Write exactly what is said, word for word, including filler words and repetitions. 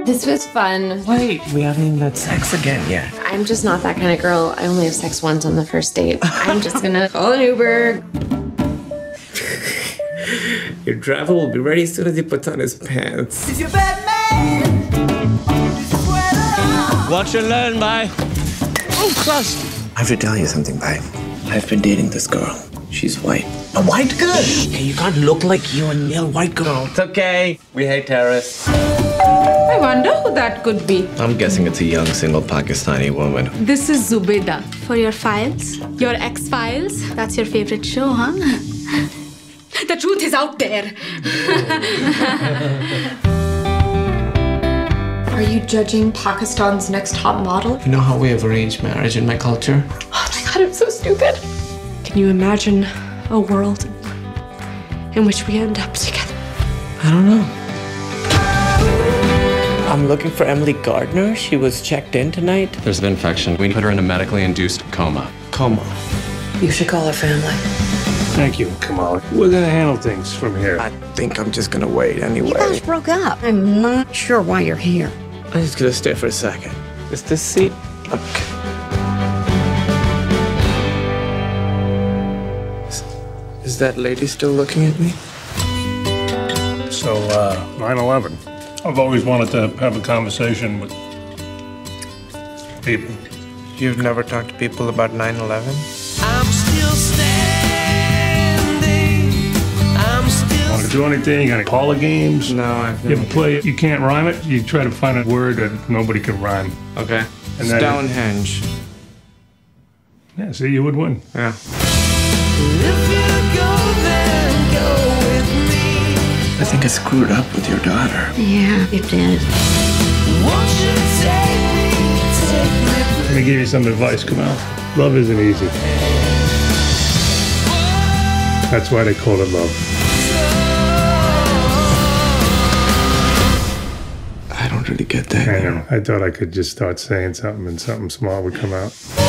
This was fun. Wait, we haven't even had sex again yet. I'm just not that kind of girl. I only have sex once on the first date. I'm just gonna call an Uber. Your driver will be ready as soon as he puts on his pants. Is your bad man? Watch and learn, bye. Oh, gosh. I have to tell you something, babe. I've been dating this girl. She's white. A white girl? Hey, you can't look like you and a white girl. It's okay. We hate terrorists. I wonder who that could be. I'm guessing it's a young, single Pakistani woman. This is Zubeda. For your files, your X-Files. That's your favorite show, huh? The truth is out there. Are you judging Pakistan's next top model? You know how we have arranged marriage in my culture? Oh my god, I'm so stupid. Can you imagine a world in which we end up together? I don't know. I'm looking for Emily Gardner. She was checked in tonight. There's an infection. We put her in a medically induced coma. Coma. You should call her family. Thank you, Kamala. We're gonna handle things from here. I think I'm just gonna wait anyway. You guys broke up. I'm not sure why you're here. I'm just gonna stay for a second. Is this seat? Okay. Is, is that lady still looking at me? So, uh, nine eleven. I've always wanted to have a conversation with people. You've never talked to people about nine eleven? I'm still standing. I'm still Want to do anything? You got any Paula games? No, I've You ever play, you can't rhyme it? You try to find a word that nobody can rhyme. Okay. And then- Stonehenge. Yeah, see, you would win. Yeah. If you go, then go with me. I think I screwed up with your daughter. Yeah, you did. Won't you take me, take me? Let me give you some advice, Kamal. Love isn't easy. That's why they call it love. I don't really get that. I know. I thought I could just start saying something and something small would come out.